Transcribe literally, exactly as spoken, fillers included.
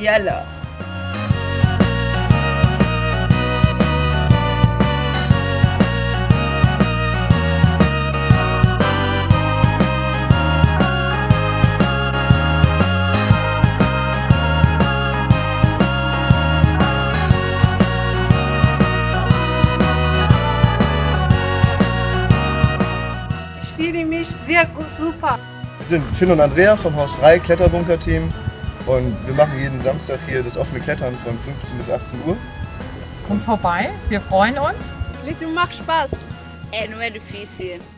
Yalla! Ich fühle mich sehr gut, super. Wir sind Finn und Andrea vom Haus drei Kletterbunker-Team und wir machen jeden Samstag hier das offene Klettern von fünfzehn bis achtzehn Uhr. Kommt vorbei, wir freuen uns. Klettern macht Spaß. É, não é difícil.